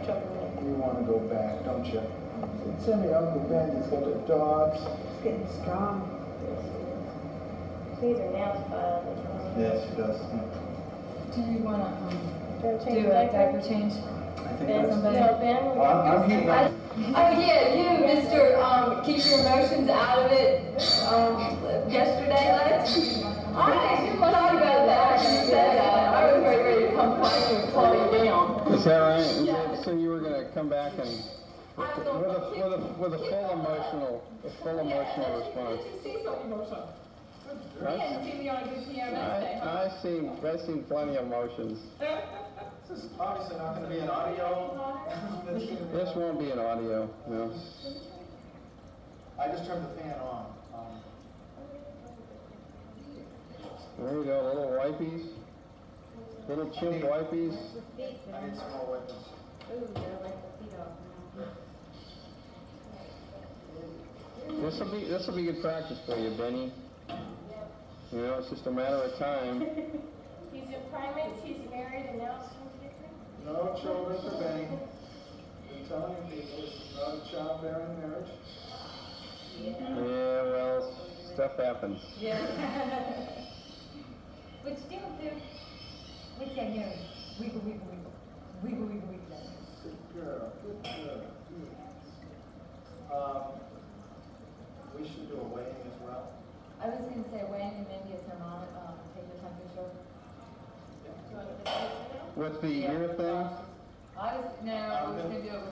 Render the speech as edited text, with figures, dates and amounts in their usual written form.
You want to go back, don't you? Send me Uncle Ben, he's got the dogs. He's getting strong. These are nails filed. Yes, he does. Do you want to Do do a diaper change? I think Ben, that's... no, Ben. I'm heating up. Oh yeah, you, Mr. Keep your emotions out of it. Yesterday, Lex. I thought about that when you said that. I was ready to come find you and call you down. Is that right? Yeah. So you were going to come back and with a full emotional response. Did you see something emotional? You Right? didn't see me on a good PMS day, huh? I've seen plenty of emotions. This is obviously not going to be an audio. This won't be an audio, no. I just turned the fan on. There we go, little wipies. Little chimp wipies. I need some more weapons. Ooh, they're like the feet off now. This'll be good practice for you, Benny. You know, it's just a matter of time. He's in primates, he's married, and now it's time to get married. No children for Benny. I'm telling you people, this is not a childbearing marriage. Yeah, well, stuff happens. Yeah. What you do? What's that here? Wiggle, wiggle, wiggle. Wiggle, wiggle, wiggle. Good girl, good girl. We should do a weighing as well. I was going to say weighing and maybe a thermometer, take the temperature. Do you want to get this now? What's the ear thing? I was going to do it with